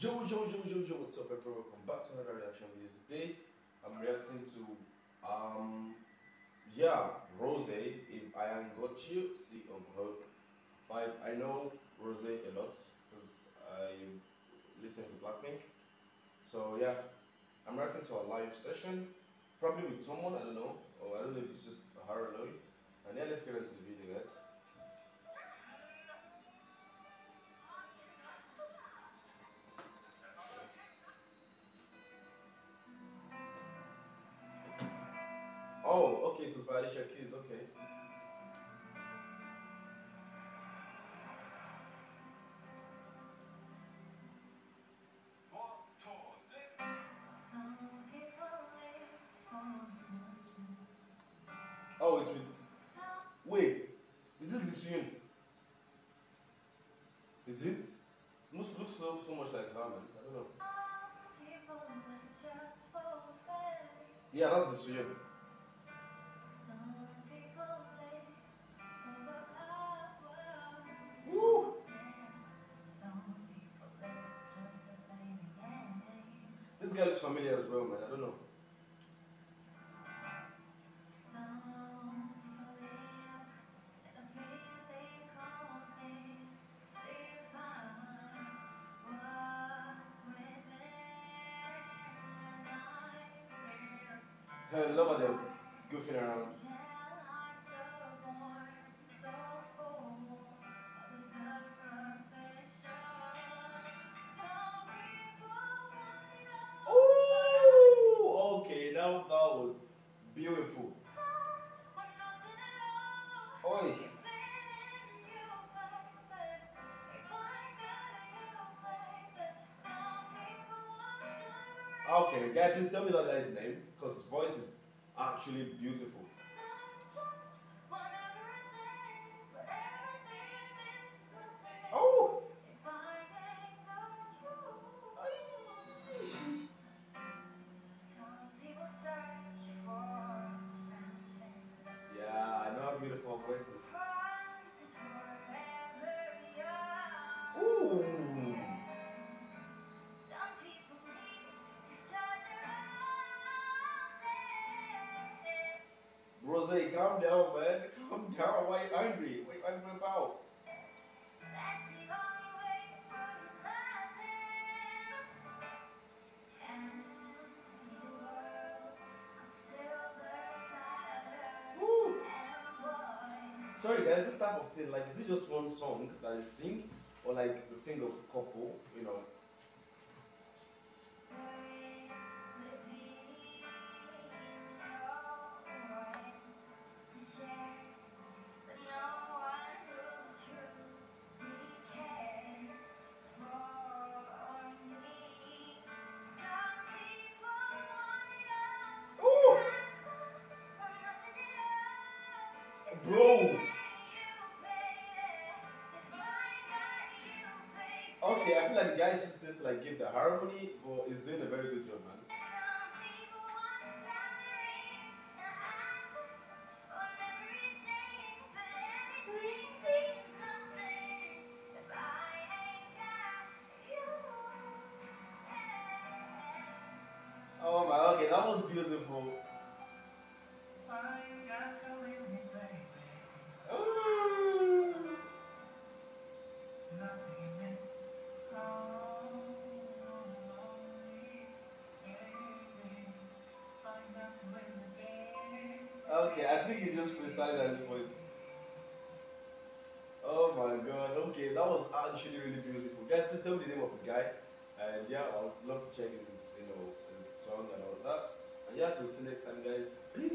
What's up everyone? Welcome back to another reaction video. Today I'm reacting to Rose, If I Ain't Got You, See on Hook 5. I know Rose a lot because I listen to Blackpink. So yeah, I'm reacting to a live session, probably with someone, I don't know, or I don't know if it's just her alone. And yeah, let's get into the video guys. Oh, okay, it was by Alicia Keys, okay. Oh, it's with. Wait, is this Lee? Is it? Looks so much like ramen. I don't know. Yeah, that's Lee. Woo! This guy looks familiar as well, man. I don't know. I love how they're goofing around. Oh, okay, now that was beautiful. Oi. Okay, guy, please tell me that guy's name because his voice is actually beautiful. Oh! Yeah, I know how beautiful her voice is. Ooh! Rose, calm down, man. Calm down. Why are you angry? What are you angry about? Woo. Sorry guys, this type of thing, like, is it just one song that is sing, or like the single couple, you know? Bro! Okay, I feel like the guy just needs to like give the harmony, but he's doing a very good job, man. Oh my, okay, that was beautiful. Okay, I think he's just freestyling at this point. Oh my god, okay, that was actually really beautiful. Guys, please tell me the name of the guy. And yeah, I would love to check his, his song and all that. And yeah, till see you next time, guys. Peace.